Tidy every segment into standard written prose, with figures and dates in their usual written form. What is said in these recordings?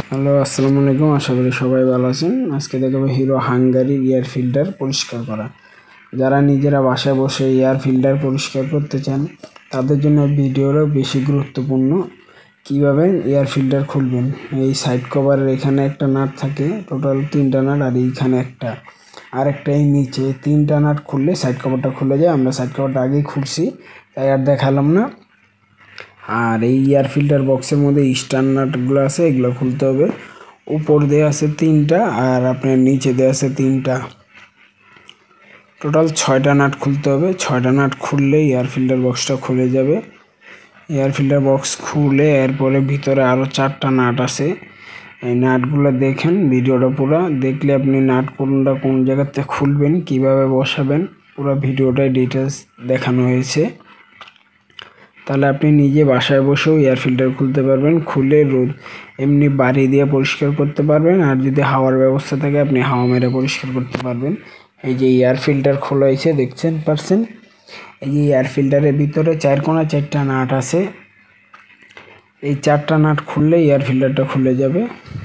Hello, আসসালামু আলাইকুম। আশা করি সবাই ভালো আছেন। আজকে দেখাবো হিরো হাঙ্গারির এয়ার ফিল্টার পরিষ্কার করা। যারা নিজেরা বাসায় বসে এয়ার ফিল্টার পরিষ্কার করতে চান তাদের জন্য ভিডিওটা বেশি গুরুত্বপূর্ণ। কিভাবে এয়ার ফিল্টার খুলবেন। এই সাইড কভারের এখানে একটা নাট থাকে, টোটাল 3টা নাট, আর এইখানে একটা, আর একটা এই নিচে। 3টা নাট খুললে সাইড কভারটা খুলে যায়। আমরা সাইড কভারটা আগেই খুলছি, তাই আর দেখালাম না। আর এই এয়ার ফিল্টার বক্সের মধ্যে স্টার নাটগুলো আছে, এগুলো খুলতে হবে। উপর দিয়ে আছে 3টা, আর আপনার নিচে দিয়ে আছে 3টা, টোটাল 6টা নাট খুলতে হবে। 6টা নাট খুললে এয়ার ফিল্টার বক্সটা খুলে যাবে। এয়ার ফিল্টার বক্স খুলে এরপরে ভিতরে আরও 4টা নাট আছে। এই নাটগুলো দেখেন, ভিডিওটা পুরো দেখলে আপনি নাট কোনটা কোন জায়গাতে খুলবেন, কিভাবে বসাবেন, পুরো ভিডিওটায় ডিটেলস দেখানো হয়েছে। তাহলে আপনি নিজে বাসায় বসেও এয়ার ফিল্টার খুলতে পারবেন। খুলে রোদ এমনি বাড়ি দিয়ে পরিষ্কার করতে পারবেন, আর যদি হাওয়ার ব্যবস্থা থাকে আপনি হাওয়া মেরে পরিষ্কার করতে পারবেন। এই যে এয়ার ফিল্টার খোলা হয়েছে, দেখছেন পারছেন। এই যে এয়ার ফিল্টারের ভিতরে 4 কোণা 4টা নাট আছে। এই 4টা নাট খুললে এয়ার ফিল্টারটা খুলে যাবে।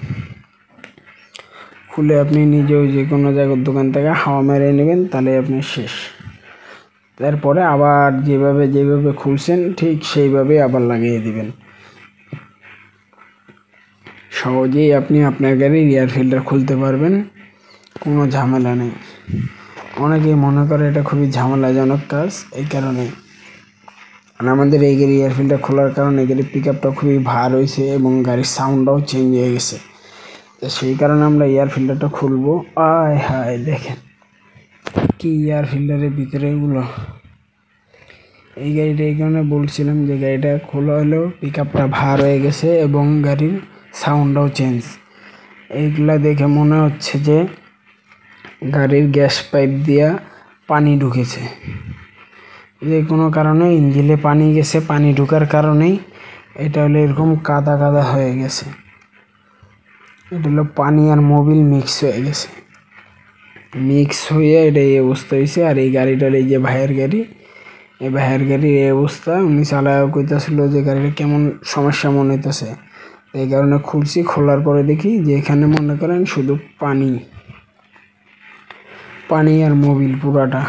খুলে আপনি নিজেও যে কোনো জায়গার দোকান থেকে হাওয়া মেরে নেবেন, তাহলে আপনি শেষ। তারপরে আবার যেভাবে খুলছেন ঠিক সেইভাবে আবার লাগিয়ে দিবেন। সহজেই আপনি আপনার গাড়ির এয়ার ফিল্টার খুলতে পারবেন, কোনো ঝামেলা নেই। অনেকেই মনে করে এটা খুবই ঝামেলাজনক কাজ, এই কারণে। আর আমাদের এই গাড়ির এয়ার ফিল্টার খোলার কারণে গাড়ির পিক আপটা খুবই ভার হয়েছে এবং গাড়ির সাউন্ডটাও চেঞ্জ হয়ে গেছে। তো সেই কারণে আমরা এয়ার ফিল্টারটা খুলবো। আয় হায়, দেখেন কি এয়ার ফিল্টারের ভিতরে এগুলো। এই গাড়িটা এই কারণে বলছিলাম যে গাড়িটা খোলা হলেও পিক আপটা ভার হয়ে গেছে এবং গাড়ির সাউন্ডটাও চেঞ্জ। এইগুলা দেখে মনে হচ্ছে যে গাড়ির গ্যাস পাইপ দিয়া পানি ঢুকেছে। যে কোনো কারণে ইঞ্জিনে পানি গেছে, পানি ঢুকার কারণেই এটা হলো এরকম কাদা কাদা হয়ে গেছে। এটা হলো পানি আর মোবিল মিক্স হয়ে গেছে, মিক্স হয়ে এটা এই অবস্থা হয়েছে। আর এই গাড়িটার, এই যে ভাইয়ের গাড়ি, এই ভাইয়ের গাড়ির এই অবস্থা। উনি চালায় কইতেছিল যে গাড়িটা কেমন সমস্যা মনে হইতেছে। এই কারণে খুলছি। খোলার পরে দেখি যে এখানে মনে করেন শুধু পানি, পানি আর মোবিল, পুরাটা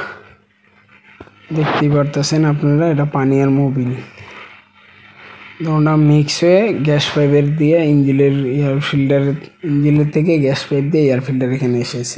দেখতেই পারতেছেন আপনারা। এটা পানি আর মোবিল দুটোটা মিক্স হয়ে গ্যাস পাইপের দিয়ে ইঞ্জিনের এয়ার ফিল্টার, ইঞ্জিনের থেকে গ্যাস পাইপ দিয়ে এয়ার ফিল্টার এখানে এসেছে।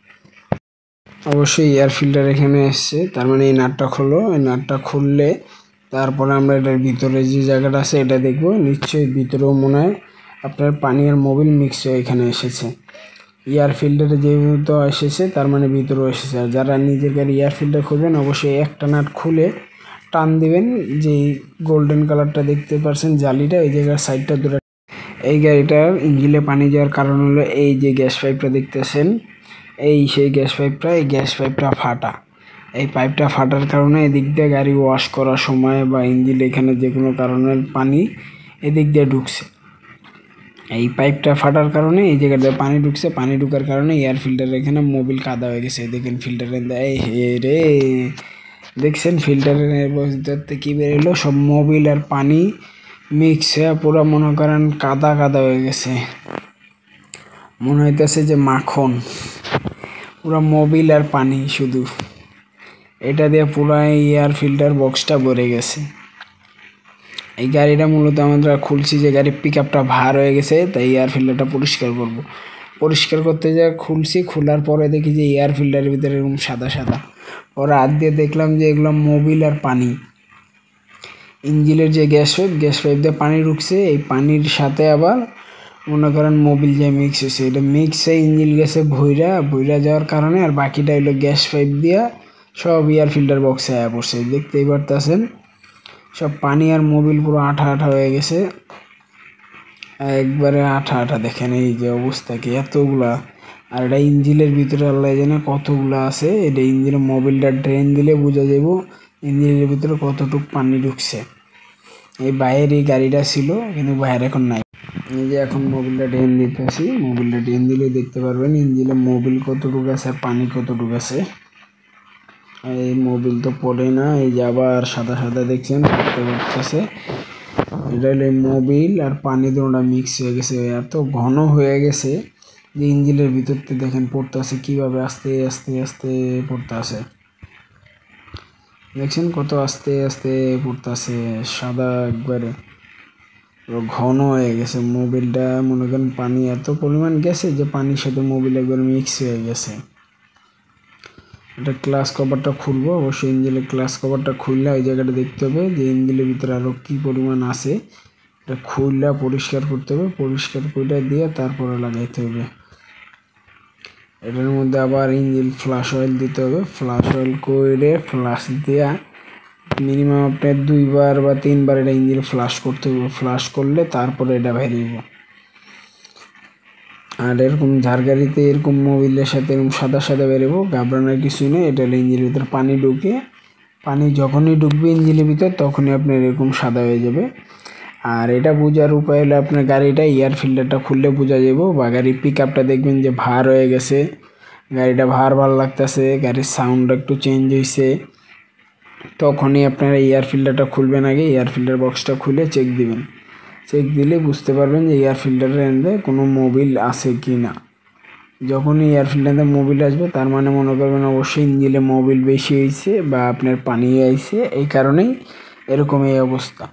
অবশ্যই এয়ার ফিল্টার এখানে এসছে, তার মানে এই নাটটা খোলো। এই নাটটা খুললে তারপরে আমরা এটার ভিতরে যে জায়গাটা আছে এটা দেখবো। নিশ্চয়ই ভিতরেও মনে হয় আপনার পানি আর মোবিল মিক্স হয়ে এখানে এসেছে। এয়ার ফিল্টারে যেহেতু এসেছে তার মানে ভিতরেও এসেছে। আর যারা নিজের গাড়ি এয়ার ফিল্টার খুলবেন অবশ্যই একটা নাট খুলে টান দিবেন। যে গোল্ডেন কালারটা দেখতে পাচ্ছেন জালিটা, এই জায়গার সাইডটা ধরে। এই গাড়িটার ইঞ্জিনে পানি যাওয়ার কারণ হলো এই যে গ্যাস পাইপটা দেখতেছেন, এই সেই গ্যাস পাইপটা, এই গ্যাস পাইপটা ফাটা। এই পাইপটা ফাটার কারণে এদিক দিয়ে গাড়ি ওয়াশ করার সময় বা ইঞ্জিন এখানে যে কোনো কারণের পানি এদিক দিয়ে ঢুকছে। এই পাইপটা ফাটার কারণে এই জায়গাটা পানি ঢুকছে। পানি ঢুকার কারণে এয়ার ফিল্টারের এখানে মোবিল কাদা হয়ে গেছে। দেখেন ফিল্টারের, এই হে রে, দেখছেন ফিল্টারের ভিতরতে কি বেরোলো, সব মোবিল আর পানি মিক্স হয়ে পুরো মনে করেন কাদা কাদা হয়ে গেছে। মনে হইতেছে যে মাখন, পুরো মোবিল আর পানি শুধু। এটা দিয়ে পুরো এয়ার ফিল্টার বক্সটা ভরে গেছে। এই গাড়িটা মূলত আমরা খুলছি যে গাড়ির পিক আপটা ভার হয়ে গেছে, তাই এয়ার ফিল্টারটা পরিষ্কার করব। পরিষ্কার করতে যা খুলছি, খোলার পরে দেখি যে এয়ার ফিল্টারের ভিতরে এরকম সাদা সাদা। পরে হাত দিয়ে দেখলাম যে এগুলো মোবিল আর পানি। ইঞ্জিনের যে গ্যাস পাইপ দিয়ে পানি ঢুকছে, এই পানির সাথে আবার মনে করেন মোবিল যে মিক্স হয়েছে। এটা মিক্স হয়ে ইঞ্জিন গেছে ভইরা যাওয়ার কারণে, আর বাকিটা হলো গ্যাস পাইপ দিয়া সব এয়ার ফিল্টার বক্সে আয়া পড়ছে। দেখতেই পারতেছেন সব পানি আর মোবিল পুরো আঠা আঠা হয়ে গেছে, একবারে আঠা আঠা। দেখেন এই যে অবস্থা, কি এতগুলা। আর এটা ইঞ্জিনের ভিতরে আল্লাহ জানে কতগুলা আছে। এটা ইঞ্জিনের মোবিলটা ড্রেন দিলে বোঝা যাব ইঞ্জিনের ভিতরে কতটুক পানি ঢুকছে। এই বাইরের এই গাড়িটা ছিল, কিন্তু বাইরে এখন নাই। এই যে এখন মোবিলটা ড্রেন দিতেছি, মোবিলটা ড্রেন দিলে দেখতে পারবেন ইঞ্জিনে মোবিল কতটুকু আছে আর পানি কতটুকু আছে। এই মোবিল তো পড়ে না, এই যে আবার সাদা সাদা দেখছেন পড়তে পারতেছে। এটা হলো মোবিল আর পানি দুটোটা মিক্স হয়ে গেছে, এত ঘন হয়ে গেছে যে ইঞ্জিনের ভিতরতে দেখেন পড়তেছে কিভাবে আস্তে আস্তে আস্তে পড়তেছে। দেখছেন কত আস্তে আস্তে পড়তেছে, সাদা একবারে ঘন হয়ে গেছে মোবিলটা। মনে করেন পানি এত পরিমাণ গেছে যে পানির সাথে মোবিল একবার মিক্স হয়ে গেছে। এটা ক্লাস কভারটা খুলবো, অবশ্যই ইঞ্জিনের ক্লাস কভারটা খুললে এই জায়গাটা দেখতে হবে যে ইঞ্জিনের ভিতরে আরো কি পরিমাণ আছে। এটা খুললে পরিষ্কার করতে হবে, পরিষ্কার করে দিয়ে তারপরে লাগাইতে হবে। এটার মধ্যে আবার ইঞ্জিন ফ্লাশ অয়েল দিতে হবে, ফ্লাশ অয়েল করে ফ্লাশ দেওয়া মিনিমাম আপনার 2বার বা 3বার এটা ইঞ্জিন ফ্লাশ করতে হবে। ফ্লাশ করলে তারপরে এটা বেরিয়ে। আর এরকম ঝাড়গাড়িতে এরকম মোবিলের সাথে এরকম সাদা সাদা বেরোবো, ঘাবড়ানোর কিছু নেই। এটা হলো ইঞ্জিনের ভিতরে পানি ঢুকে, পানি যখনই ঢুকবে ইঞ্জিনের ভিতর তখনই আপনার এরকম সাদা হয়ে যাবে। আর এটা বোঝার উপায় হলো আপনার গাড়িটা এয়ার ফিল্টারটা খুললে বোঝা যাবো, বা গাড়ির পিক আপটা দেখবেন যে ভার হয়ে গেছে, গাড়িটা ভার লাগতেছে, গাড়ির সাউন্ড একটু চেঞ্জ হয়েছে, তখনই আপনারা এয়ার ফিল্টারটা খুলবেন। আগে এয়ার ফিল্টার বক্সটা খুলে চেক দিবেন, চেক দিলে বুঝতে পারবেন যে এয়ার ফিল্টারের এন্ডে কোনো মোবিল আছে কি না। যখনই এয়ার ফিল্টারে মোবিল আসবে তার মানে মনে করবেন অবশ্যই ইঞ্জিনে মোবিল বেশি হয়েছে বা আপনার পানি আইছে, এই কারণেই এরকম এই অবস্থা।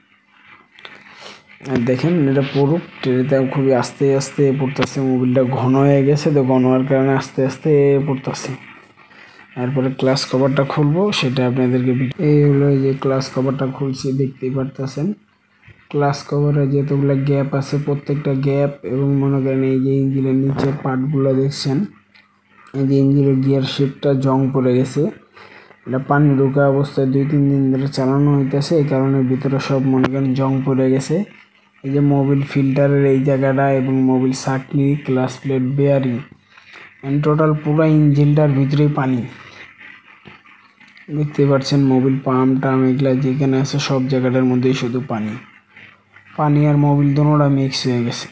আর দেখেন এটা পুরো ট্রেতে খুবই আস্তে আস্তে পড়তেছে, মোবিলটা ঘন হয়ে গেছে, তো ঘন হওয়ার কারণে আস্তে আস্তে পড়তেছে। তারপরে ক্লাস কভারটা খুলবো, সেটা আপনাদেরকে এই হলো যে ক্লাস কভারটা খুলছি, দেখতেই পারতেছেন ক্লাস কভারে যতগুলো গ্যাপ আছে প্রত্যেকটা গ্যাপ, এবং মনে করেন এই যে ইঞ্জিনের নিচের পার্টগুলো দেখছেন, এই যে ইঞ্জিনের গিয়ার শিফটটা জং পড়ে গেছে। এটা পানি ঢোকা অবস্থায় 2-3 দিন ধরে চালানো হইতেছে, এই কারণে ভিতরে সব মনে করেন জং পড়ে গেছে। এই যে মোবিল ফিল্টারের এই জায়গাটা এবং মোবিল সাকনি, ক্লাস প্লেট, বেয়ারিং, টোটাল পুরো ইঞ্জিনটার ভিতরেই পানি। দেখতে পাচ্ছেন মোবিল পাম্প টাম এগুলা যেখানে আছে সব জায়গাটার মধ্যেই শুধু পানি, পানি আর মোবিল দুটোটা মিক্স হয়ে গেছে।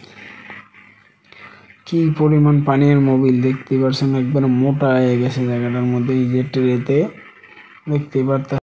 কি পরিমাণ পানি আর মোবিল দেখতে পাচ্ছেন, একবার মোটা হয়ে গেছে জায়গাটার মধ্যে। এই যে ট্রেতে দেখতে পারতেন।